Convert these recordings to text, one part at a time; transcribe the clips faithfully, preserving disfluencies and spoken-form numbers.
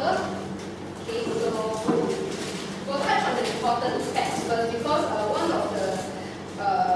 number. Okay, so we'll touch on the important facts first because uh, one of the uh,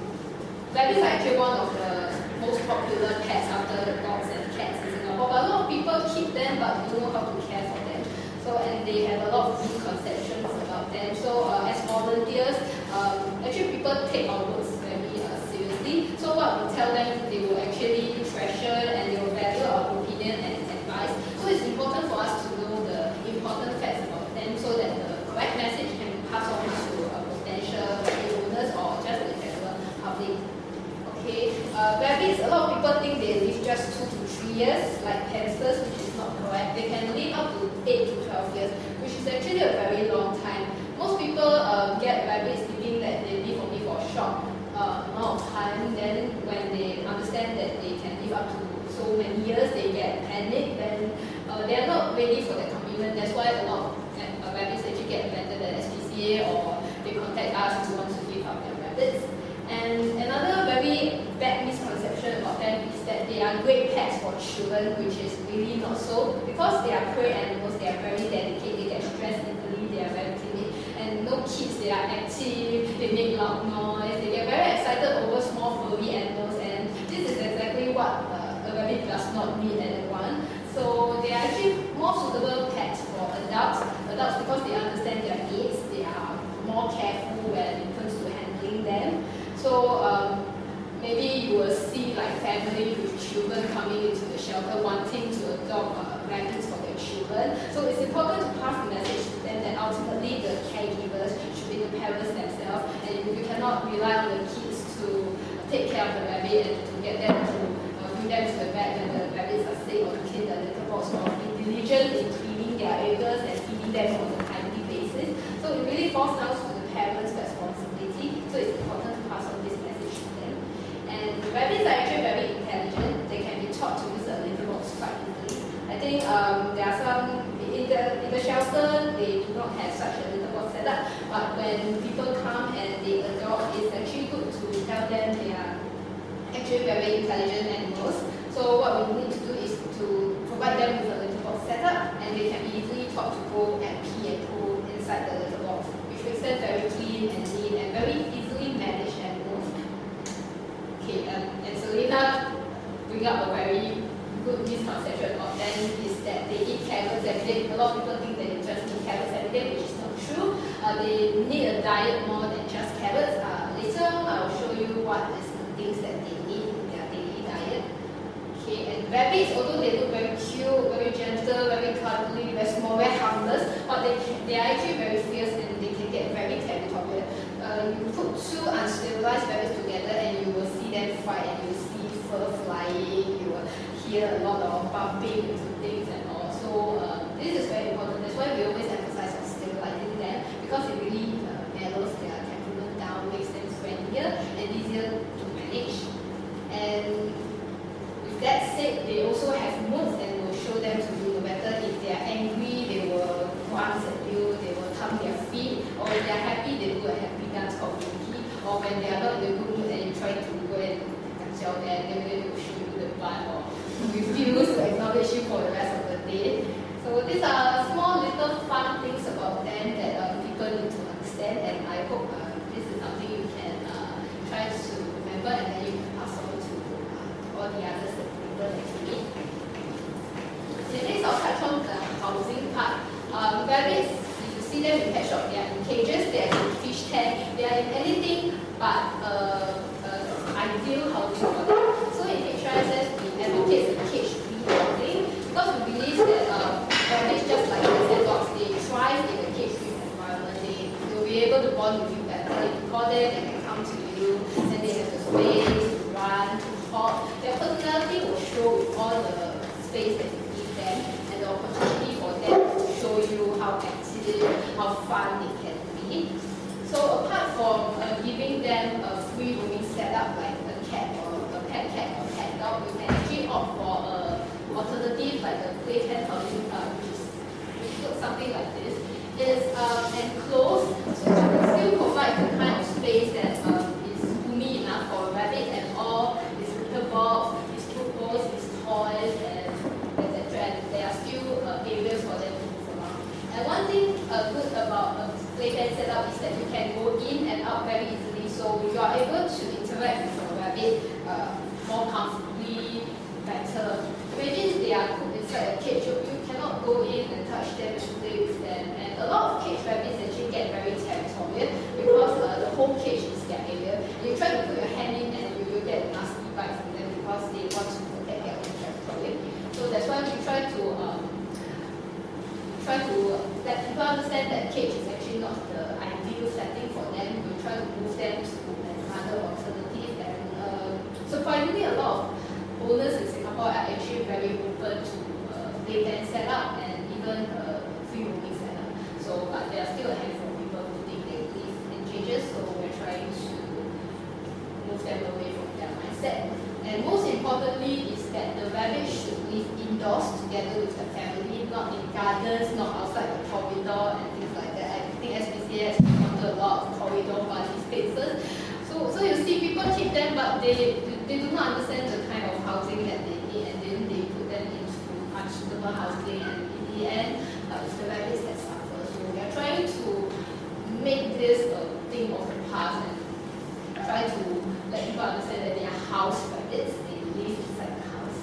rabbits are actually one of the most popular pets after dogs and cats in Singapore. But a lot of people keep them but don't know how to care for them. So and they have a lot of misconceptions about them. So uh, as volunteers, um, actually people take our words very uh, seriously. So what we tell them, they will actually treasure and they will value our opinion and advice. So it's important for us to know the important facts about them so that the correct message can be passed on to uh, potential owners or just the general public. Okay, uh, rabbits, a lot of people think they live just two to three years, like hamsters, which is not correct. They can live up to eight to twelve years, which is actually a very long time. Most people uh, get rabbits thinking that they live only for a short uh, amount of time. Then when they understand that they can live up to so many years, they get panicked. Then uh, they are not ready for that commitment. That's why a lot of uh, rabbits actually get abandoned at S P C A or they contact us who want to give up their rabbits. And another very bad misconception about them is that they are great pets for children, which is really not so. Because they are prey animals, they are very dedicated, they get stressed easily, they are very timid. And no kids, they are active, they make loud noise, they get very excited over small furry animals, and this is exactly what uh, a rabbit does not need and want. So they are actually more suitable pets for adults. Adults because they understand their needs, they are more careful when it comes to handling them. So um, maybe you will see like family with children coming into the shelter wanting to adopt uh, rabbits for their children. So it's important to pass the message to them that ultimately the caregivers should be the parents themselves, and you cannot rely on the kids to take care of the rabbit and to get them to uh, bring them to the vet when the rabbits are sick, or to clean the litter box, or be diligent in cleaning their areas and feeding them on a timely basis. So it really falls down to the parents' responsibility. So it's important to pass on this message to them. And rabbits are actually very intelligent. They can be taught to use a litter box quite easily. I think um, there are some in the in the shelter they do not have such a litter box set up. But when people come and they adopt, it's actually good to tell them they are actually very intelligent animals. So what we need to do is to provide them with a litter box set up, and they can be easily taught to go and pee and poo inside the litter box, which makes them very clean and neat and very easily managed animals. Okay, um, and Selena bring up a very good misconception of them is that they eat carrots every day. A lot of people think they just eat carrots every day, which is not true. Uh, they need a diet more than just carrots. Uh, later I will show you what is the things that they need in their daily diet. Okay, and rabbits, although they look very cute, very gentle, very cuddly, very small, very harmless, but they, can, they are actually very fierce and they can get very territorial. Uh, you put two unstabilized rabbits together and you will see them fight, and you will see fur flying, you will hear a lot of bumping into things and all. So uh, this is very important. That's why we always emphasize on stabilizing them, because it really uh, mellows their temperament down, makes them friendlier and easier to manage. And with that said, they also have moods and will show them to you. No matter if they are angry, they will glance at you, they will thump their feet, or if they are happy, they do a happy dance called Winky. Or when they are not in a good mood and you try to go and tell them, then they will show you the butt or refuse to acknowledge you for the rest of the day. So these are small little fun things about them that uh, people need to understand, and I hope uh, this is something you can uh, try to remember, and then you can pass on to uh, all the others that people that you meet. Okay, next I'll touch on the housing part. Um, rabbits, if you see them in pet shop, they are in cages, they are in fish tank, they are in anything but uh, uh, ideal housing for them. So in H R S S, we advocate the cage-free housing because we believe that uh, rabbits, just like cats and dogs, they thrive in a cage-free environment. They will be able to bond with you better. If you call them, they can come to you, and they have the space to run, to talk. Their personality will show with all the space that you give them, and the opportunity for them to show you how active, how fun it can be. So apart from uh, giving them a free roaming setup like a cat or a pet cat or pet dog, you can actually opt for an alternative like a playpen housing, uh, which, is, which looks something like this. It is um, enclosed, so it will still provide the kind of space that um, is roomy enough for a rabbit and all its litter box, its food bowls, its toys, and et cetera. And there are still uh, areas for them setup is that you can go in and out very easily, so you are able to interact with your rabbit uh, more comfortably, better. Imagine they are cooped inside a cage, you, you cannot go in and touch them and play with them. And a lot of cage rabbits actually get very territorial because uh, the whole cage is their area. You try to put your hand in and you will get a nasty bite from them because they want to protect their own territory. So that's why we try to um, try to let people understand that cage is actually not the ideal setting for them. We try to move them to another alternative. And uh, surprisingly, a lot of owners in Singapore are actually very open to uh, play pen setup and even uh, free roaming setup. So, but there are still a handful of people who think they live in cages. So we're trying to move them away from their mindset. And most importantly is that the rabbit should live indoors together with the family, not in gardens, not outside the corridor and things like that. I think S P C A has encountered a lot of corridor bunny spaces. So, so you see people keep them, but they, they do not understand the kind of housing that they need, and then they put them into unsuitable housing, and in the end, uh, it's the rabbits that suffer. So we are trying to make this a thing of the past and try to let people understand that they are house rabbits, they live inside the house.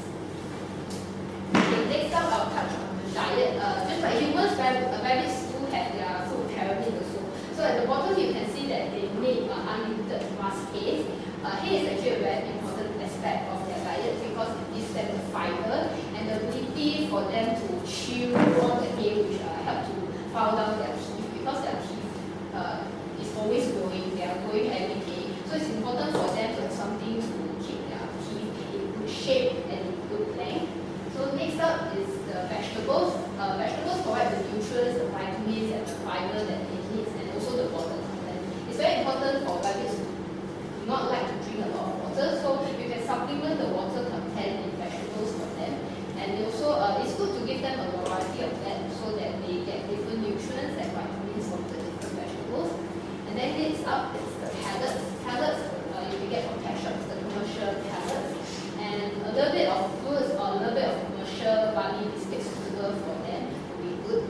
Okay, next up I'll touch on the diet. Uh, just like humans, rabbits, uh, rabbits do have their food pyramid also. So at the bottom you can see that they need uh, unlimited grass hay. Uh, hay is actually a very important aspect of their diet because it gives them the fiber and the ability for them to chew on the hay, which uh, help to file down their teeth because their teeth uh, is always growing, they are growing every day. So it's important for them to have something to keep their teeth in good shape and in good length. So next up is the vegetables. Uh, vegetables provide the nutrients, the vitamins, and the fiber that they need, and also the water content. It's very important for rabbits who do not like to drink a lot of water, so you can supplement the water content in vegetables for them. And also, uh, it's good to give them a variety of that so that they get different nutrients and vitamins from the different vegetables. And then next up is the pellets. Pellets uh, you can get from pet shops, the commercial pellets, and a little bit of fruits or a little bit of commercial bunny biscuits suitable for them will be good.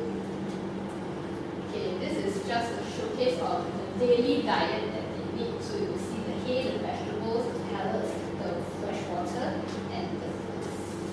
Okay, this is just a showcase of the daily diet that they need. So you will see the hay, the vegetables, the pellets, the fresh water, and the fruits.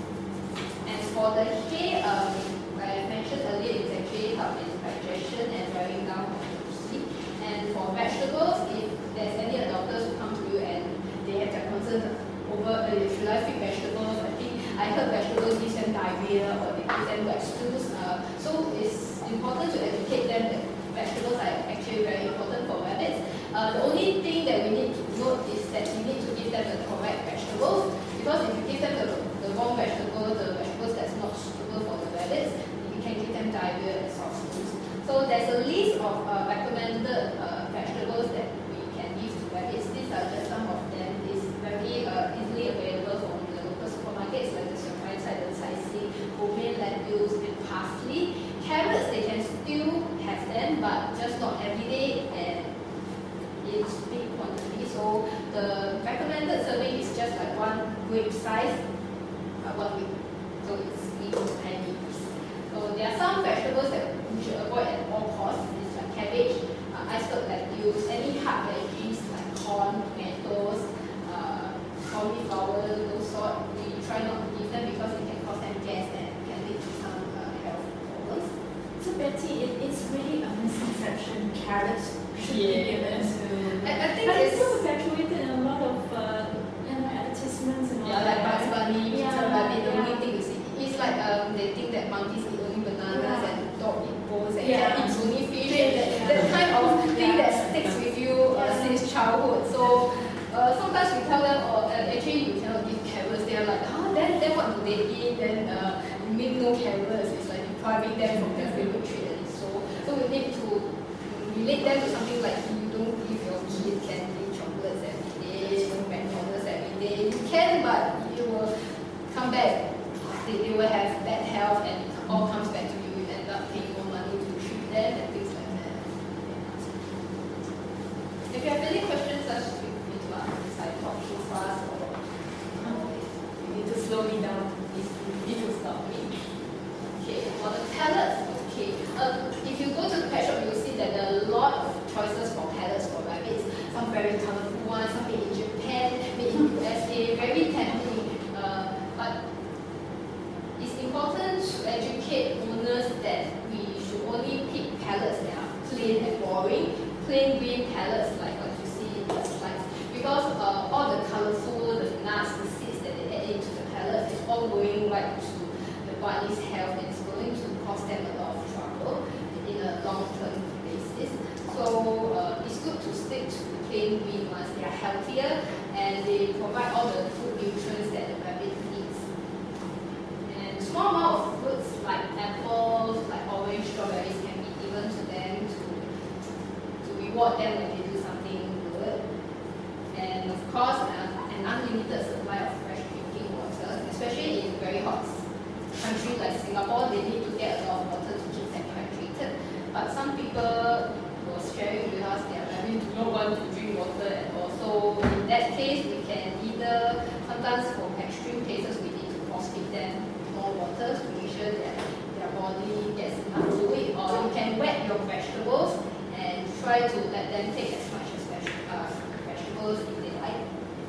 And for the hay, um, like I mentioned earlier, it's actually help in digestion and wearing down of the sleep. And for vegetables, if there's any adopters who come to you and they have their concerns over uh, should I feed vegetables, I think I heard vegetables gives them diarrhea or they give them wet stools. Uh, so it's important to educate them that vegetables are actually very important for rabbits. Uh, the only thing that we need to note is that we need to give them the correct vegetables, because if you give them the, the wrong vegetable, the vegetables that's not suitable for the rabbits, you can give them diarrhea and soft stools. So there's a list of uh, recommended uh, vegetables that we can give to rabbits. These are just some of them. It's very uh, easily available from the local supermarkets like the Shanghai side, the Caisi, romaine lettuce, and parsley. Carrots, they can still have them, but just not every day and in big quantity. So the recommended serving is just like one grape size, uh, one week. So it's little tiny. So there are some vegetables that we should avoid at all costs. It's like cabbage, uh, iceberg lettuce, any hard veggies like corn, tomatoes, uh, cauliflower, those sort. We try not to give them because it can cause them gas and can lead to some uh, health problems. So Betty, it, it's really a misconception. Carrots should Yeah. be given to. I, I think But it's it's still perpetuated in a lot of uh, you know, advertisements and all yeah, like that. Bugs Bunny, Peter Yeah, Rabbit, the yeah. only thing you see. It's like um, they think that monkeys eat only bananas Yeah. and dog eat bones and Yeah. cat eats only fish. Fish, That, yeah. that kind of thing Yeah. that sticks with you uh, Yeah. since childhood. So uh, sometimes we tell them, oh, uh, actually you cannot give carrots. They're like, huh, then, then what do they eat? Then uh, you mean no carrots. It's like depriving them from their favorite treat. So, so we need to relate them to something like you don't give your kid candy chocolates every day, no McDonald's every day. You can, but you will come back. They, they will have bad health and it all comes back to you. You end up paying more money to treat them and things like that. If you have any questions, just feel free to ask. If I talk too fast or you need to slow me down, please you need to stop me. Okay, for the pellets, okay. Um, if you go to the pet shop, you will see that there are a lot of choices plain green pellets like what you see in the slides, because uh, all the colorful, the nuts, the seeds that they add into the pellet is all going right to the bunny's health, and it's going to cause them a lot of trouble in a long-term basis. So uh, it's good to stick to the plain green ones. They are healthier and they provide all the food nutrients that the rabbit needs. And small amount of fruits like apples, like orange, strawberries can be given to them to, to reward them when they do something good. And of course, uh, an unlimited supply of fresh drinking water, especially in very hot countries like Singapore, they need to get a lot of water to keep them hydrated. But some people was sharing with us their rabbit do not want to drink water at all. So in that case, we can either, sometimes for extreme cases, we need to force feed them more water to make sure that their body gets enough fluid, or you can wet your vegetables and try to let them take as much as veg uh, vegetables if they like.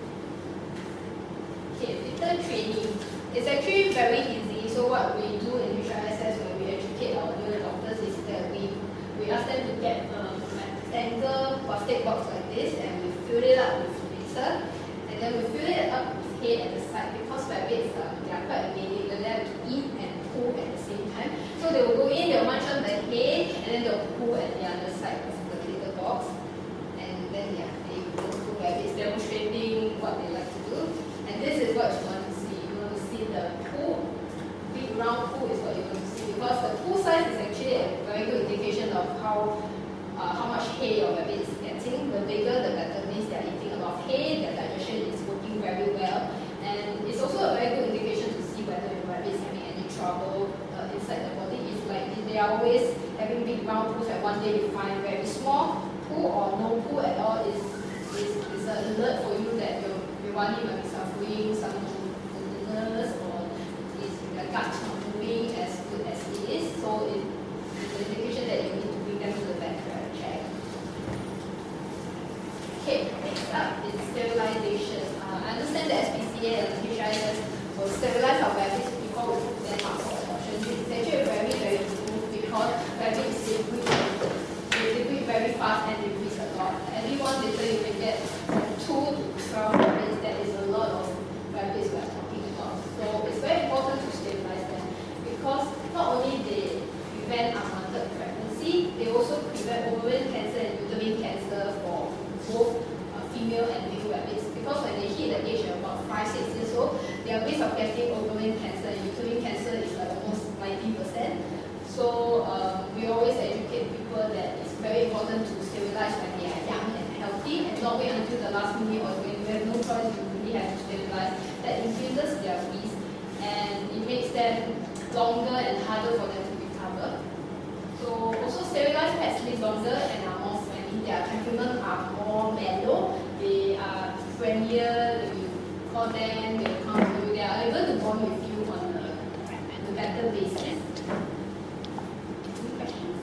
Okay, litter training. It's actually very easy. So what we do in H R S S when we educate our new doctors is that we, we ask them to get a rectangle plastic box like this, and we fill it up with litter, and then we fill it up with hay at the side, because rabbits uh, they are quite amazing. They have to eat and poo at the same time. So they will go in, they'll munch on the hay, and then they'll poo at the other side of the litter box. And then yeah, they will two rabbits demonstrating what they like to do. And this is what you want to see. You want to see the poo. Big round poo is what you want to see, because the poo size is actually a very good indication of how uh, how much hay your rabbit is getting. The bigger, the better, means they are eating a lot of hay, their digestion is working very well, and it's also a very good indication to see whether your rabbit is having any trouble uh, inside the body. If like if they are always having big round poos, and one day you find very small poo or no poo at all, is is is an alert for you that your your bunny might be suffering some illness, or is the gut not moving as good as it is. So it is an indication that you need to bring them to the vet for a check. Okay, next up is sterilization. Uh, I understand the S P C A and the H R S S will sterilize our rabbits before we put them out for adoption. It's actually very, very good, because rabbits they breed, they breed very fast and they breed a lot. Every one litter you can get from two to twelve rabbits. That is a lot of rabbits we are talking about. So it's very important to sterilize them, because not only they prevent unwanted pregnancy, they also prevent ovarian cancer and uterine cancer for both uh, female and male rabbits. Because when they hit the age of about five, six years old, their risk of getting ovarian cancer and uterine cancer is like almost ninety percent. So um, we always educate people that it's very important to sterilize when they are young and healthy, and not wait until the last minute, or when you have no choice, you really have to sterilize. That increases their risk, and it makes them longer and harder for them to recover. So also sterilized pets live longer and are more friendly. Their temperament are more mellow. They are friendlier. You call them, they will come to you. They are able to bond with you on a, on a better basis. Any questions?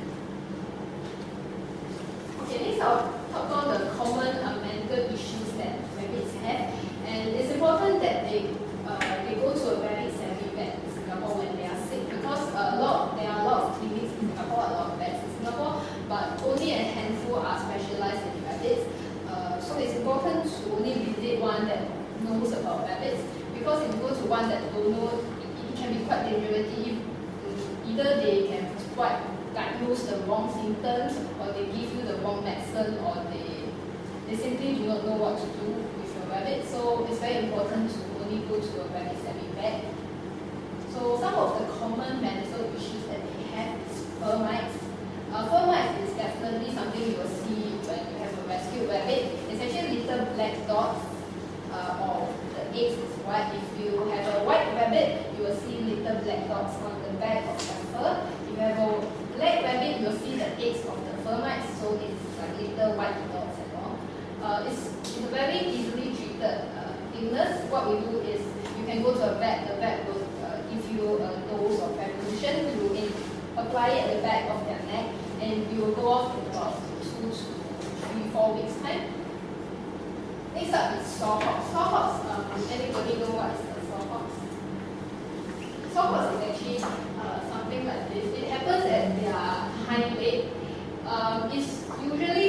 Okay, next I'll talk about the common uh, medical issues that rabbits have. And it's important that they uh, they go to a very savvy vet in Singapore when they are sick, because a lot there are a lot of clinics in Singapore, a lot of vets in Singapore, but only a handful are specialized in rabbits. Uh, so it's important to only visit one that knows about rabbits, because if you go to one that don't know, it, it can be quite dangerous. If, either they can quite diagnose the wrong symptoms, or they give you the wrong medicine, or they they simply do not know what to do with your rabbit. So it's very important to only go to a very savvy vet. So some of the common medical issues that they have is fur mites. Uh, fur mites is definitely something you will see when you have a rescued rabbit. It's actually little black dots, uh, or the eggs is white. If you have a white rabbit, you will see little black dots on the back of the fur. If you have a black rabbit, you'll see the eggs of the fur mites, so it's like little white dots and all. Uh, it's, it's a very easily treated uh, illness. What we do is you can go to a vet. The vet will uh, give you a dose of prevention. You will apply it at the back of their neck, and you will go off in about two to three, four weeks time. Next up is sawpox. Sawpox. Um, anybody know what is a sawpox? Sawpox is actually uh, something like this. It happens at their hind leg. Um, it's usually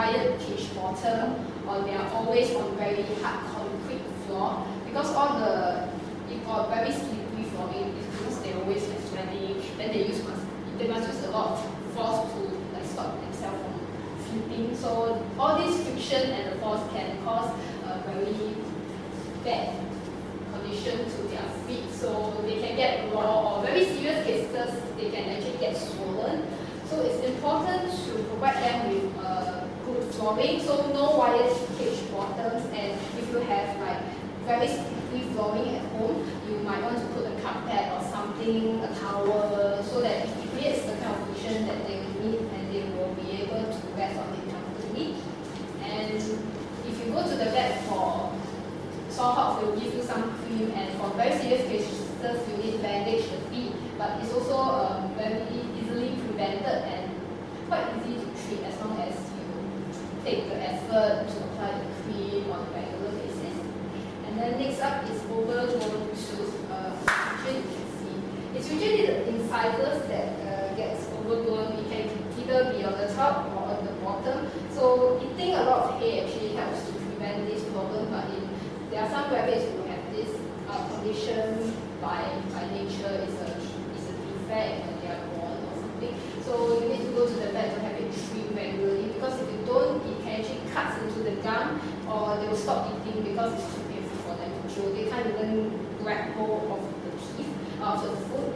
wired cage bottom, or they are always on very hard concrete floor, because all the, if got very slippery flooring, because they always like sweating, then they use must, they must use a lot of force to like stop themselves from flipping. So all this friction and the force can cause a very bad condition to their feet, so they can get raw, or very serious cases they can actually get swollen. So it's important to provide them with uh, good flooring, so no wired cage bottoms, and if you have like very slippery flooring at home, you might want to put a carpet or something, a towel, so that it creates the kind of cushion that they will need and they will be able to rest on it comfortably. And if you go to the vet for sore hops, they will give you some cream, and for very serious cases you need bandage the feet, but it's also um, very easily prevented and quite easy to treat as long as you take the effort to apply the cream on a regular basis. And then next up is overgrown shoes. Uh, actually you can see, it's usually the incisors that uh, gets overgrown. It can either be on the top or on the bottom. So eating a lot of hay actually helps to prevent this problem, but in, there are some rabbits who have this uh, condition by, by nature, is a, is a defect when they are born or something. So you need to go to the vet to have it trimmed regularly, because if you don't, it can actually cut into the gum, or they will stop eating because it's too painful for them to chew. They can't even grab hold of the teeth out of the food.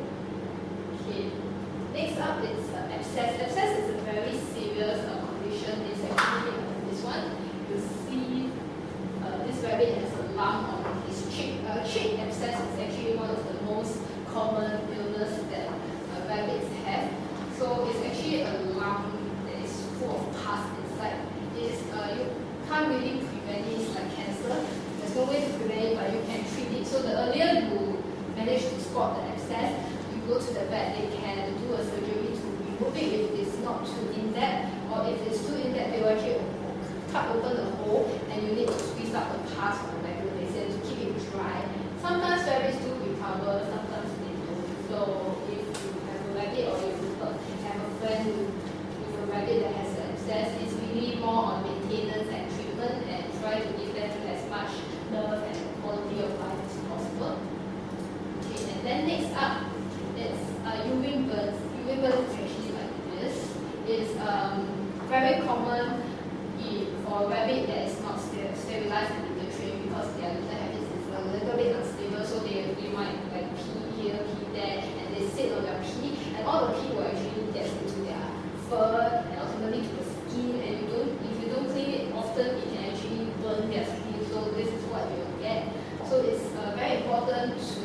Okay. Next up is uh, abscess. Abscess is a very serious uh, condition. It's actually uh, this one. You see uh, this rabbit has a lump on his cheek. Uh, cheek abscess is actually one of the most common illness that uh, rabbits have. So it's actually a lump that is full of pus inside. It is, uh, you can't really prevent it. It's like cancer. There's no way to prevent it, but you can treat it. So the earlier you manage to spot the abscess, you go to the vet, they can do a surgery to remove it if it's not too in-depth, or if it's too in-depth, they will actually cut open the hole and you need to squeeze out the pus on a regular basis to keep it dry. Sometimes rabbits do recover, sometimes they don't. So if you have a rabbit, or if you have a friend with a rabbit that has an abscess, it's really more on maintenance and treatment, and try to give them as much love and quality of life as possible. Okay, and then next up is uh, urine burns. Urine burns is actually like this. It's um, very common in, for a rabbit that is not ster sterilized in the train, because their little habits is a little bit unstable, so they, they might like pee here, pee there, and they sit on their pee, and all the pee will actually get into their fur and ultimately to the skin, and you don't, if you don't clean it often, it can actually burn their skin, so this is what you will get. So it's uh, very important to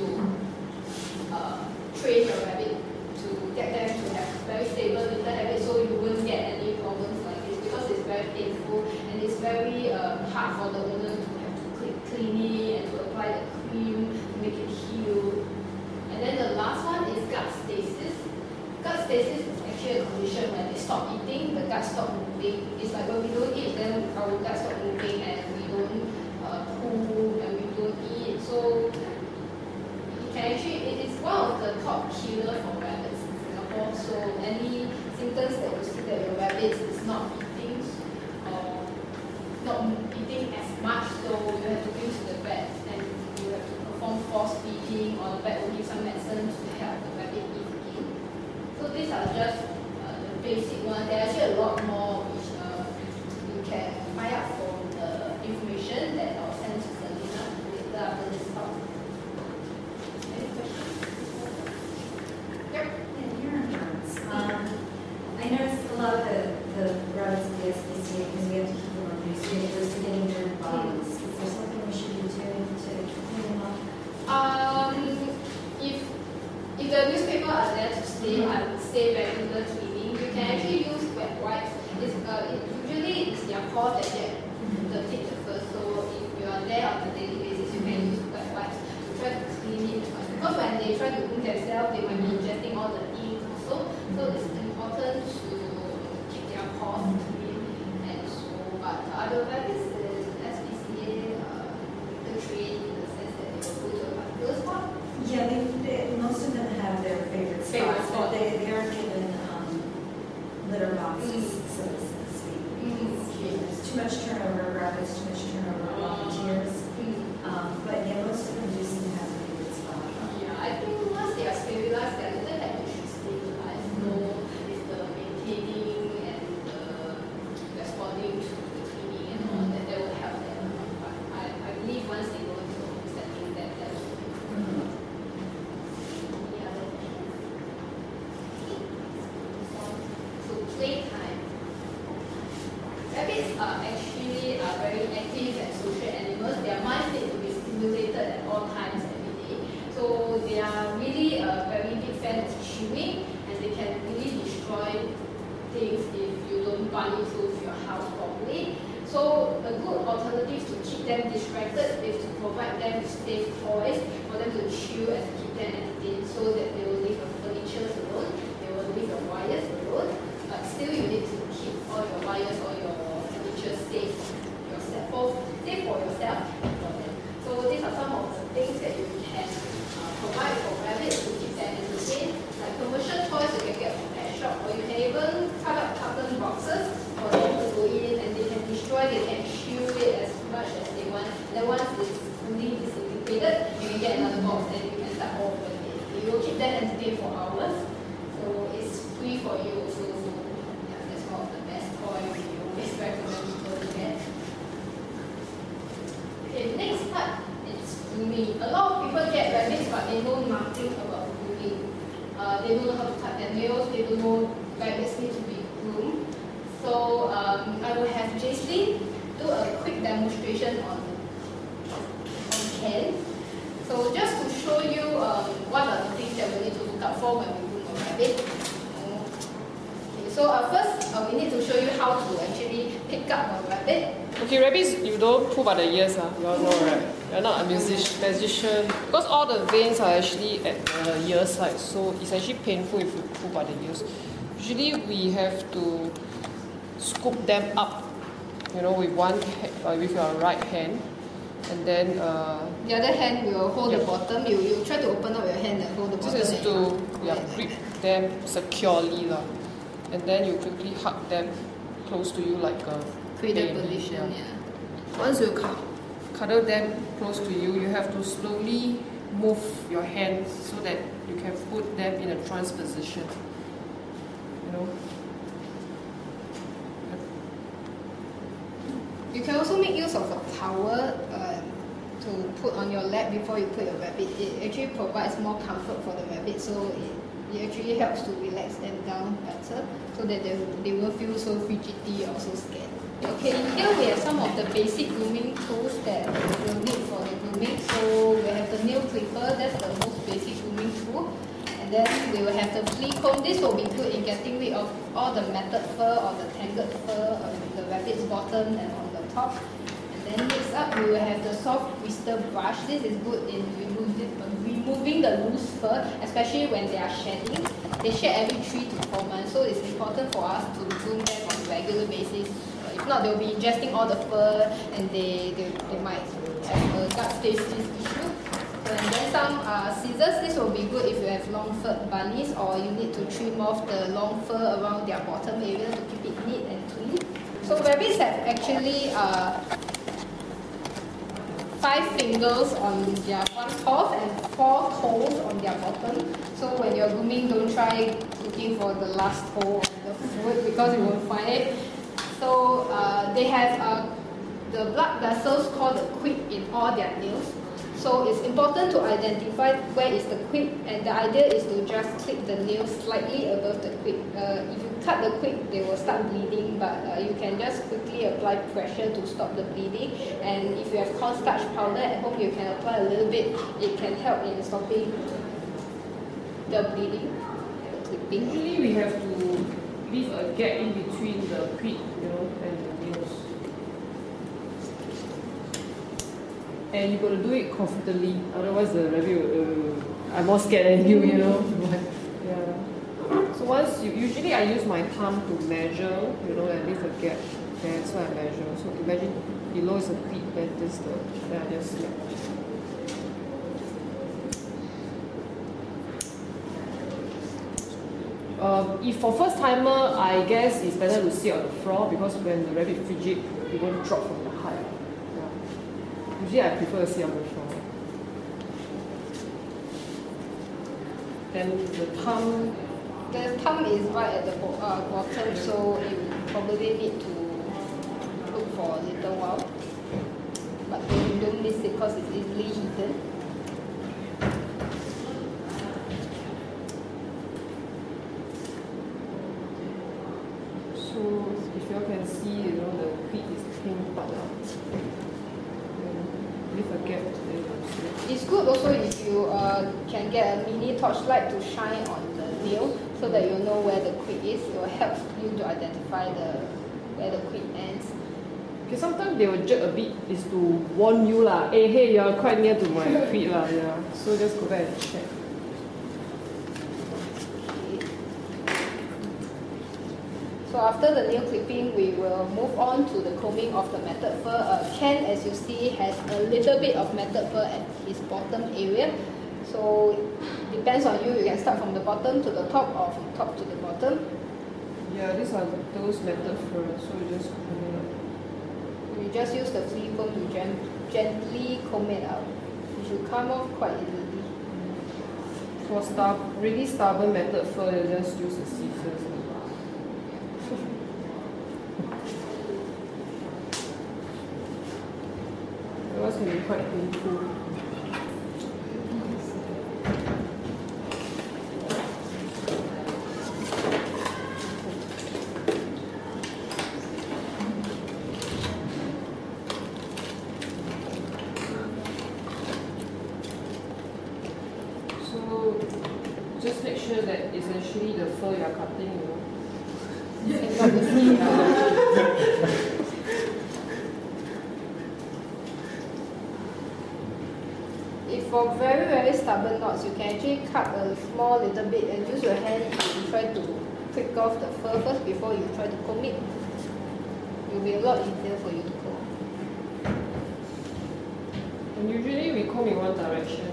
uh, train your rabbit to get them to have very stable little habits, so you won't get any problems like this, because it's very painful and it's very uh, hard for the owner to have to clean it and to apply the cream to make it heal. And then the last one is gut stasis. Gut stasis is actually a condition when they stop eating, the gut stop moving. It's like when we don't eat, then our gut stop moving and we don't uh, poo and we don't eat. So it can actually, it is one of the top killers for rabbits in Singapore. So any symptoms that you see that your rabbit is not eating or not eating as much, so you have to bring to the vet and you have to perform force feeding, or the vet will give some medicine to help the rabbit eat again. So these are just uh, the basic ones. There are actually a lot more which uh, you can find out from the information that I'll send to Selena later after this talk. Any questions? Yep. Yeah, urine burns. Um, I noticed a lot of the, the rabbits in the S P C A, because we have to keep them on these videos to getting their bodies. Is there something we should be doing to clean them up? Um, if if the newspaper are there to stay, I would say regular cleaning. You can actually use wet wipes. It's, uh, it, usually it's their paws that get the tick first. So if you are there on a daily basis, you can use wet wipes to try to clean it. Because when they try to clean themselves, they might be ingesting all the ink also. So it's important to keep their paws clean. And so, but other rabbits in S P C A, uh, the train in the sense that they will go to a particular spot. Yeah, they, they, most of them have their favorite spots, Favorite but spot. they, they aren't given um, litter boxes, Mm. so to speak. Mm, okay. much turnover of rabbits, too much turnover of volunteers. Um, but yeah, most of them do seem to have a really good spot. Yeah, I think once they are stabilized, their little habit should stabilize. So it's the maintaining and the responding to the cleaning and all that, that will help them. But I, I believe once they go into home setting, that that will be Mm-hmm. yeah, that so playtime. Rabbits are actually uh, very active and social animals. Their minds need to be stimulated at all times every day. So they are really a very big fan of chewing, and they can really destroy things if you don't bunny-proof your house properly. So a good alternative to keep them distracted is to provide them with safe toys for them to chew and keep them entertained, so that they will leave the furniture alone, they will leave the wires alone, but still you need to keep all your wires or your furniture safe yourself, for, safe for yourself and for them. So these are some of the things that you can uh, provide for rabbits to keep them entertained. Like commercial toys you can get from pet shop, or you can even cut up carton boxes for them to go in and they can destroy, they can chew it as much as they want. And then once it's fully disintegrated, you can get another box and you can start all over again. You will keep them entertained for hours. So it's free for you also. So yeah, that's one of the best toys we always recommend people to get. Okay, next part is grooming. A lot of people get rabbits but they know nothing about grooming. Uh, they don't know how to cut their nails, they don't know rabbits need to be groomed. So um, I will have Jaslyn do a quick demonstration on, on Ken. So just to show you um, what are the things that we need to look out for when we groom a rabbit. Okay, so uh, first uh, we need to show you how to actually pick up a rabbit. Okay, rabbits, you don't pull by the ears, huh? You all know, right? You're not a music musician. Because all the veins are actually at the ear side, so it's actually painful if you pull by the ears. Usually we have to scoop them up, you know, with one uh, with your right hand, and then uh, The other hand will hold the bottom. You you try to open up your hand and hold the bottom. this is to yeah, grip them securely, lah. And then you quickly hug them close to you like a Cradle baby, position, yeah. yeah. Once you cu- cuddle them close to you, you have to slowly move your hands so that you can put them in a trance position. You know. You can also make use of a towel uh, to put on your lap before you put your rabbit. It actually provides more comfort for the rabbit, so it, it actually helps to relax them down better, so that they, they won't feel so fidgety or so scared. Okay, here we have some of the basic grooming tools that you'll need for the grooming. So we have the nail clipper, that's the most basic grooming tool. And then we will have the flea comb. This will be good in getting rid of all the matted fur or the tangled fur on the rabbit's bottom and on the top. And then next up, we will have the soft whisker brush. This is good in removing, removing the loose fur, especially when they are shedding. They shed every three to four months, so it's important for us to groom them on a regular basis. If not, they'll be ingesting all the fur and they, they, they might have a gut stasis issue. And then some uh, scissors. This will be good if you have long-furred bunnies or you need to trim off the long fur around their bottom area to keep it neat and clean. So rabbits have actually uh, five fingers on their front paws and four toes on their bottom. So when you're grooming, don't try looking for the last toe on the foot because you won't find it. So uh, they have uh, the blood vessels called the quick in all their nails. So it's important to identify where is the quick, and the idea is to just clip the nail slightly above the quick. Uh, if you cut the quick, they will start bleeding, but uh, you can just quickly apply pressure to stop the bleeding. And if you have cornstarch powder at home, you can apply a little bit. It can help in stopping the bleeding, the clipping. Usually we have to leave a gap in between the quick, you know, and the nails. And you got to do it comfortably, otherwise the rabbit will, uh, I'm more scared than you, you know. Yeah. So once you, usually I use my thumb to measure, you know, and leave a gap there, so I measure. So imagine below is a quick, then this the, then I just snap. Um, if for first timer, I guess it's better to sit on the floor because when the rabbit fidget, it won't drop from the height. Yeah. Usually I prefer to sit on the floor. Then the thumb. The thumb is right at the bo uh, bottom, so you probably need to look for a little while. But don't, don't miss it because it's easily hidden. So if you all can see, you know, the quick is pink part out. Leave a gap there. It's good also if you uh, can get a mini torchlight to shine on the nail so that you know where the quick is. It will help you to identify the where the quick ends. Okay, sometimes they will jerk a bit is to warn you lah. Hey, hey, you are quite near to my quick lah. Yeah. So just go back and check. So after the nail clipping, we will move on to the combing of the matted fur. Uh, Ken, as you see, has a little bit of matted fur at his bottom area. So depends on you, you can start from the bottom to the top or from top to the bottom. Yeah, these are those matted fur, so you just comb it out. You just use the flea comb to gen gently comb it out. It should come off quite easily. For star really stubborn matted fur, you just use the scissors. Otherwise, it can be quite painful. So, just make sure that it's actually the fur you are cutting, you know. And not the flea. If for very very stubborn knots, you can actually cut a small little bit and use your hand to try to prick off the fur first before you try to comb it. It will be a lot easier for you to comb. And usually we comb in one direction.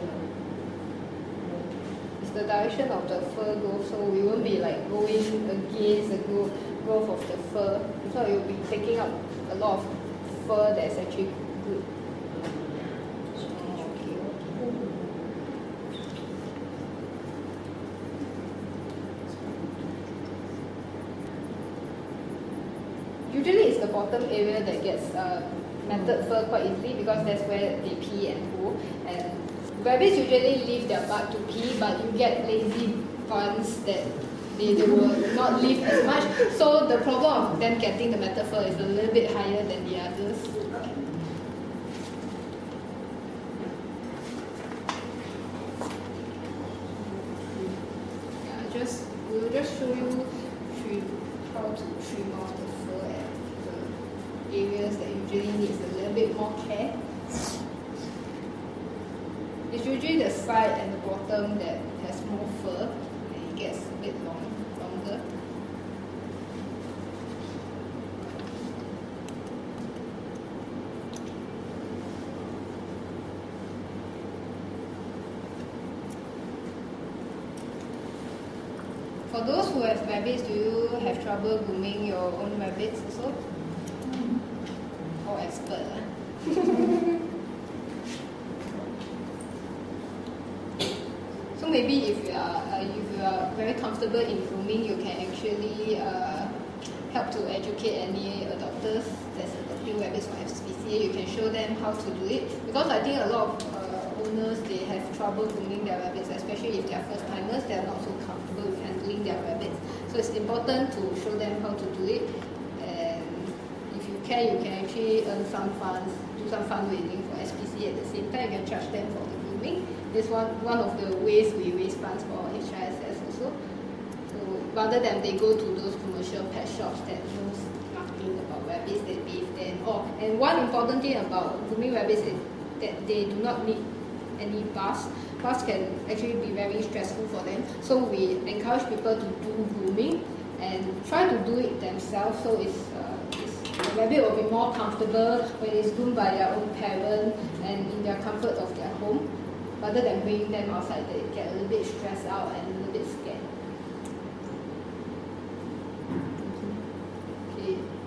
It's the direction of the fur growth, so we won't be like going against the growth growth of the fur. So you'll be taking up a lot of fur that's actually good. Usually it's the bottom area that gets uh, matted fur quite easily because that's where they pee and poo. And rabbits usually leave their butt to pee, but you get lazy ones that they, they will not leave as much. So the problem of them getting the matted fur is a little bit higher than the others. Yeah, just we'll just show you trim, how to trim off the fur at the areas that usually needs a little bit more care. It's usually the side and the bottom that has more fur and it gets a bit long, longer. For those who have rabbits, do you have trouble grooming your own rabbits also? Or expert? Huh? So maybe if you are uh, if you are very comfortable in grooming, you can actually uh, help to educate any adopters that's adopting rabbits from S P C A. You can show them how to do it because I think a lot of uh, owners, they have trouble grooming their rabbits, especially if they are first timers. They are not so comfortable with handling their rabbits. So it's important to show them how to do it. And if you can, you can actually earn some funds, do some fundraising for S P C A at the same time. You can charge them for the grooming. It's one, one of the ways we raise funds for H R S S also. So rather than they go to those commercial pet shops that knows nothing about rabbits, they bathe them. Oh, and one important thing about grooming rabbits is that they do not need any baths. Baths can actually be very stressful for them. So we encourage people to do grooming and try to do it themselves. So it's, uh, it's, the rabbit will be more comfortable when it's groomed by their own parent and in their comfort of their home. Rather than bringing them outside, they get a little bit stressed out and a little bit scared.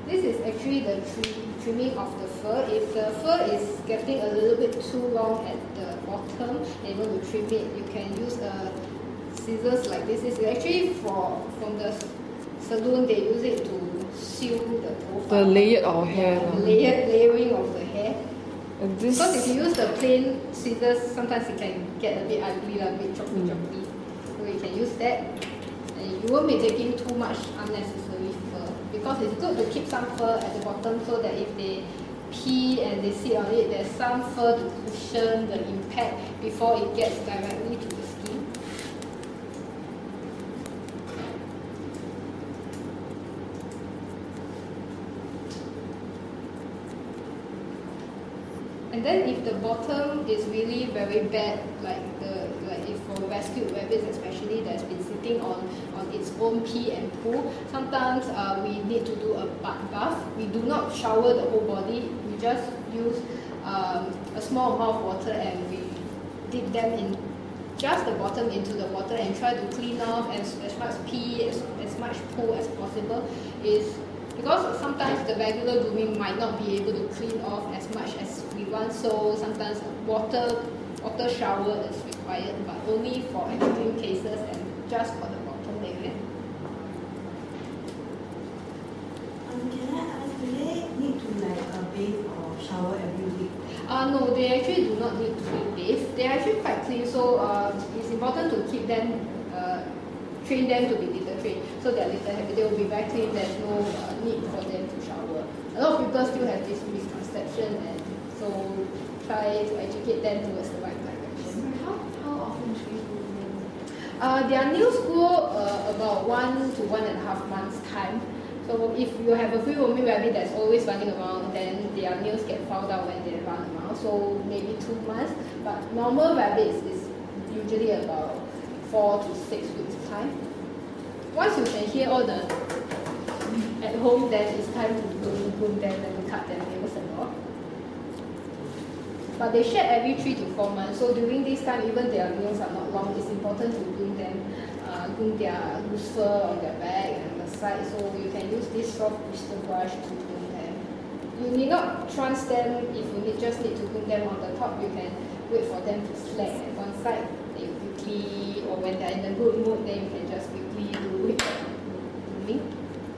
This is actually the trim, trimming of the fur. If the fur is getting a little bit too long at the bottom and you want to trim it, you can use a scissors like this. This is actually for from the salon. They use it to seal the tofu. The layered of hair. Yeah, the layered layering of the hair. And this. Because if you use the plain scissors, sometimes it can get a bit ugly, a bit choppy, Mm. choppy. So you can use that. And you won't be taking too much unnecessary fur. Because it's good to keep some fur at the bottom so that if they pee and they sit on it, there's some fur to cushion the impact before it gets directly to the skin. And then if the bottom is really very bad, like the like if for rescued rabbits especially that's been sitting on, on its own pee and poo, sometimes uh, we need to do a butt bath. We do not shower the whole body, we just use um, a small amount of water and we dip them in just the bottom into the water and try to clean off as, as much pee, as, as much poo as possible. Is because sometimes the regular grooming might not be able to clean off as much as we want, so sometimes water water shower is required, but only for extreme cases and just for the bottom area. Um, can I ask, do they need to like uh, bathe or shower every week? Uh, no, they actually do not need to be bathed. They are actually quite clean, so uh, it's important to keep them, uh, train them to be litter trained, so that litter habit, they will be very clean. There's no uh, need for them to shower. A lot of people still have this misconception, and so try to educate them towards the right direction. How, how often should you do them? Uh, their nails grow uh, about one to one and a half months time. So if you have a free roaming rabbit that's always running around, then their nails get fouled out when they run around. So maybe two months. But normal rabbits is usually about four to six weeks time. Once you can hear all the at home, then it's time to groom, groom them and to cut their nails and all. But they shed every three to four months. So during this time, even their nails are not long, it's important to groom them, uh, groom their loose fur on their back and the side. So you can use this soft bristle brush to groom them. You need not trans them if you need, just need to groom them on the top. You can wait for them to slack at one side. They quickly, or when they're in a good mood, then you can just quickly do it grooming.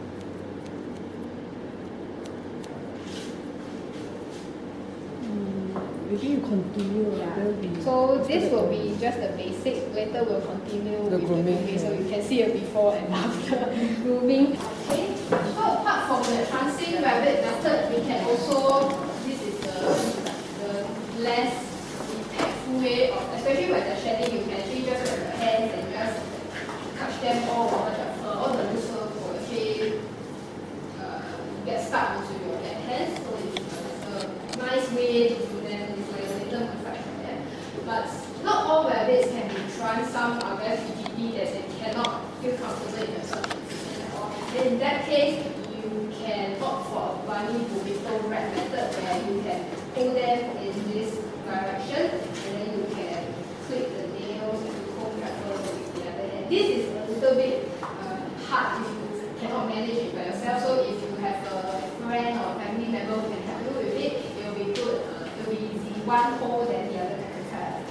Maybe you continue. Yeah. There will be So this will be just the basic. Later we'll continue The with grooming, the grooming, so yeah. you can see a before and after grooming. Okay. So apart from the transing rabbit method, we can also, this is the, the less impactful way of, especially when they're shedding, you can actually just grab your hands and just touch them all over the fur. All the loose fur will actually uh, get stuck onto your hands. So it's a nice way to do them. But not all rabbits can be trans. Some are very fidgety that they cannot feel comfortable in a certain position at all. Then in that case, you can opt for a bunny burrito wrap method where you can pull them in this direction and then you can clip the nails and comb their fur with the other hand. This is a little bit uh, hard if you cannot manage it by yourself. So if you have a friend or family member who can help you with it, it will be good. Uh, it will be easy. One hole, then the other can cut.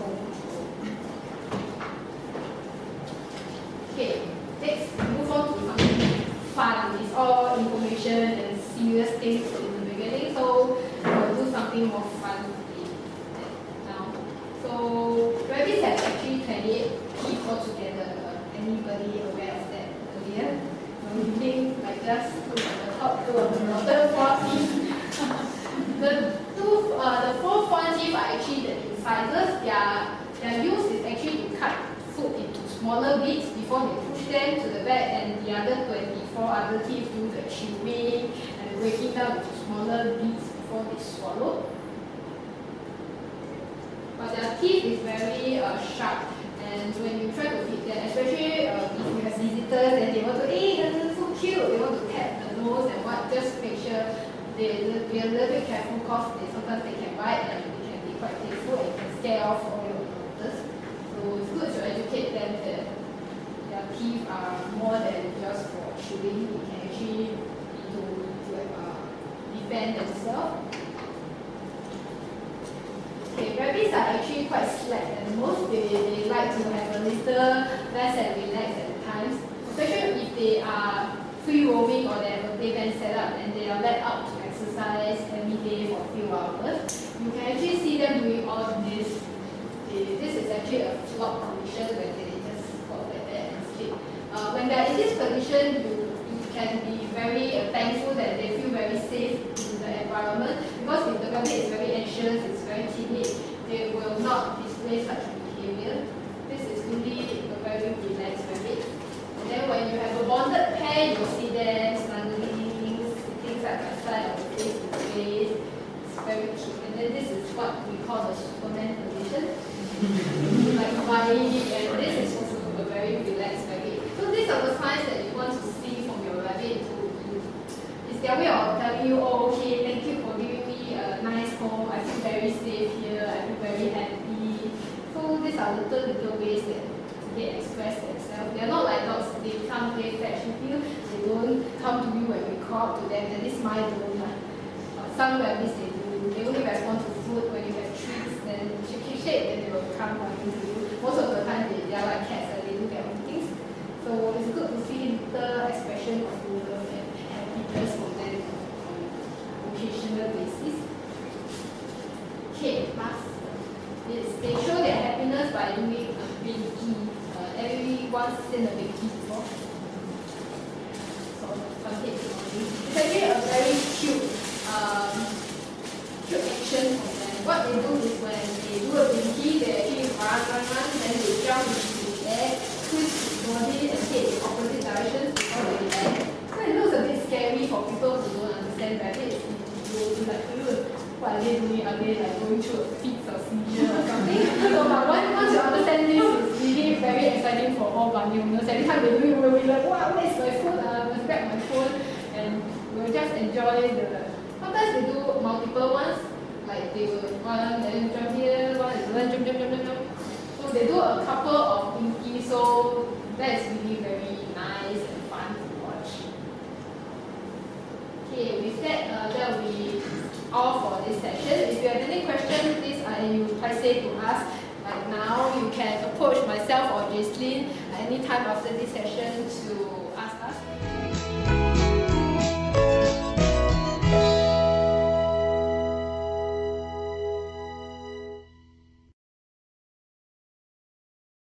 Okay, next move on to something fun. It's all information and serious things in the beginning, so we'll do something more fun now. So rabbits have actually twenty-eight teeth altogether. Uh, anybody aware of that earlier? No, you think like just two on the top, two on the bottom, four teeth. the two, uh, the four front teeth are actually the incisors. Their their use is actually to cut food into smaller bits before they push them to the back, and the other twenty-four other teeth do the chewing and breaking down into smaller bits before they swallow. But their teeth is very uh, sharp, and when you try to feed them, especially uh, if you have visitors and they want to, hey, that's so cute, they want to tap the nose and what, just make sure they be a little bit careful because they, sometimes they can bite and they can be quite painful and can scare off all your visitors. So it's good to educate them that their teeth are more than just for chewing. It can actually be to, to quite slack at most. They, they like to have a little rest and relax at times, especially if they are free roaming or they have a playpen set up and they are let out to exercise every day for a few hours. You can actually see them doing all this. They, this is actually a flop condition when they just fall like that and sleep. Uh, when they're in this position, you, you can be very uh, thankful that they feel very safe in the environment, because if the rabbit is very anxious, it's very timid, they will not display such behavior. This is really a very relaxed rabbit. And then when you have a bonded pair, you'll see them snuggling, sitting side by side or face to face. It's very cute. And then this is what we call the Superman position. Like Hawaii, and this is also a very relaxed rabbit. So these are the signs that you want to see from your rabbit. To, to, it's their way of telling you, oh, okay, thank you for giving me a nice home. I feel very safe here. I feel very happy. So these are little little ways that they express themselves. They are not like dogs. They can't play fetch with you. They don't come to you when you call out to them. At least mine don't. Uh, some rabbits they do. They only respond to food when you have treats. Then shake shake shake, then they will come running to you. Most of the time they, they are like cats and they do their own things. So it's good to see the expression of love and happiness from them on an occasional basis. Okay, last. Yes, they show their happiness by doing a binky. Uh, everyone's seen a binky before. So, it's actually a very cute, um, cute action from them. What they do is when they do a binky, they actually run, run, run, then they jump into the air, twist the body and head in opposite directions before they land. So it looks a bit scary for people who don't understand rabbits. You will be like, ugh, what are they doing? Are they like going through a fit or seizure or something? So, but once, once you understand this, it's really very exciting for all bunny owners. Every time they do it, we'll be like, wow, where's my phone? I must grab my phone. And we'll just enjoy the. Sometimes they do multiple ones. Like they will run, then jump here, one is run, jump, jump, jump, jump, jump. So they do a couple of binky, so that's really very nice and fun to watch. Okay, with that, uh, that will be all for this session. If you have any questions, please uh, you say to us. Like now, you can approach myself or Jaslyn at any time after this session to